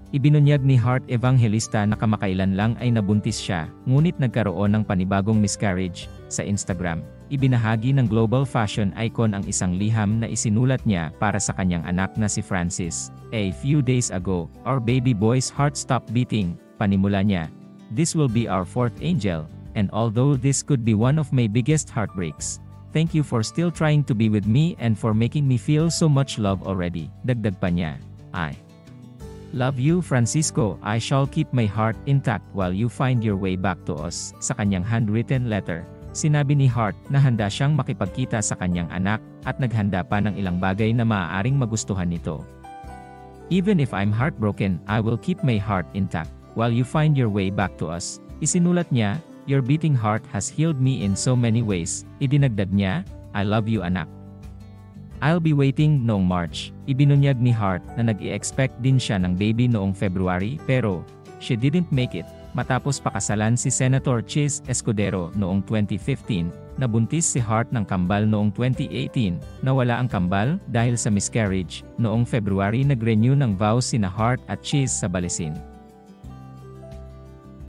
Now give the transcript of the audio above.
Ibinunyag ni Hart Evangelista na kamakailan lang ay nabuntis siya, ngunit nagkaroon ng panibagong miscarriage. Sa Instagram, ibinahagi ng global fashion icon ang isang liham na isinulat niya para sa kanyang anak na si Francis. A few days ago, our baby boy's heart stopped beating, panimula niya. This will be our fourth angel, and although this could be one of my biggest heartbreaks, thank you for still trying to be with me and for making me feel so much love already. Dagdag pa niya, I love you, Francisco. I shall keep my heart intact while you find your way back to us. Sa kanyang handwritten letter, sinabi ni Hart na handa siyang makipagkita sa kanyang anak at naghanda pa ng ilang bagay na maaaring magustuhan nito. Even if I'm heartbroken, I will keep my heart intact while you find your way back to us. Isinulat niya, your beating heart has healed me in so many ways. Idinagdag niya, I love you, anak. I'll be waiting noong March. Ibinunyag ni Hart na nag-i-expect din siya ng baby noong February pero she didn't make it. Matapos pakasalan si Senator Chis Escudero noong 2015, nabuntis si Hart ng kambal noong 2018, nawala ang kambal dahil sa miscarriage. Noong February nag-renew ng vows sina Hart at Chis sa Balesin.